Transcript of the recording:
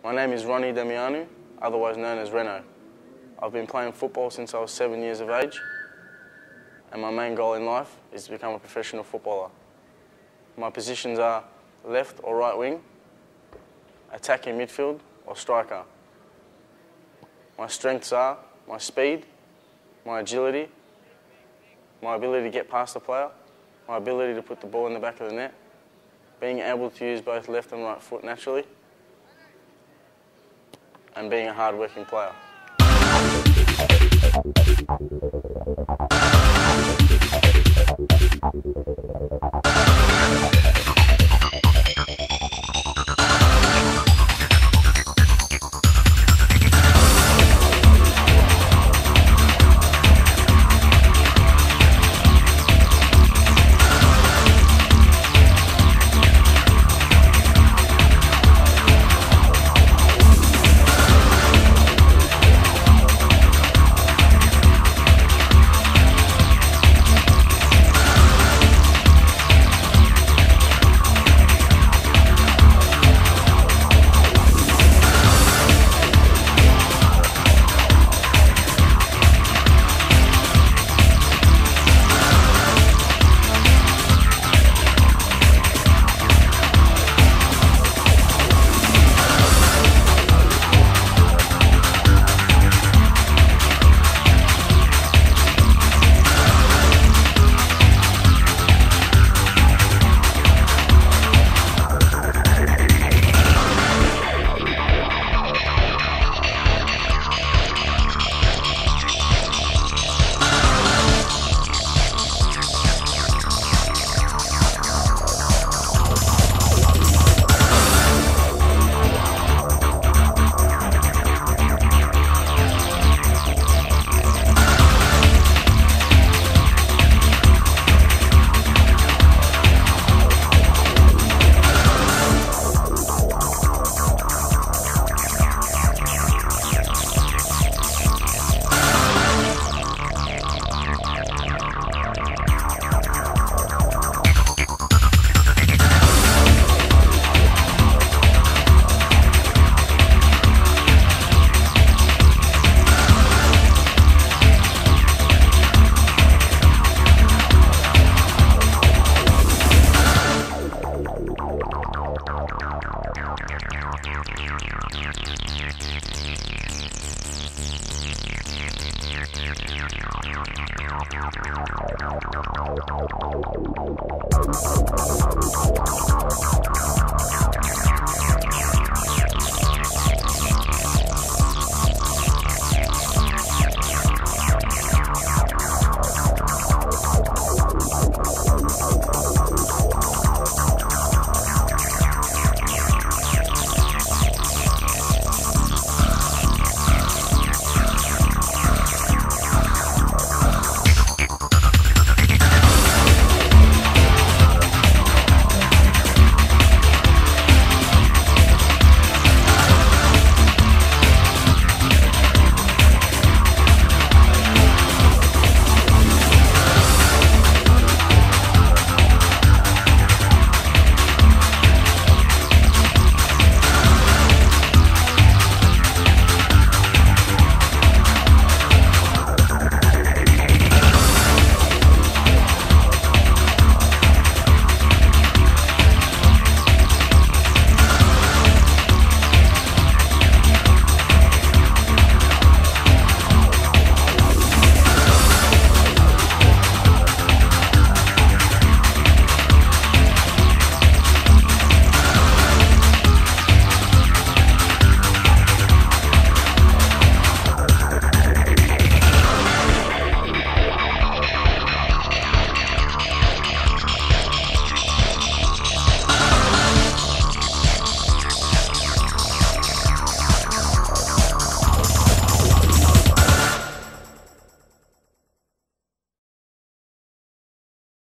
My name is Reno Damianou, otherwise known as Reno. I've been playing football since I was 7 years of age, and my main goal in life is to become a professional footballer. My positions are left or right wing, attacking midfield or striker. My strengths are my speed, my agility, my ability to get past the player, my ability to put the ball in the back of the net, being able to use both left and right foot naturally, and being a hard-working player.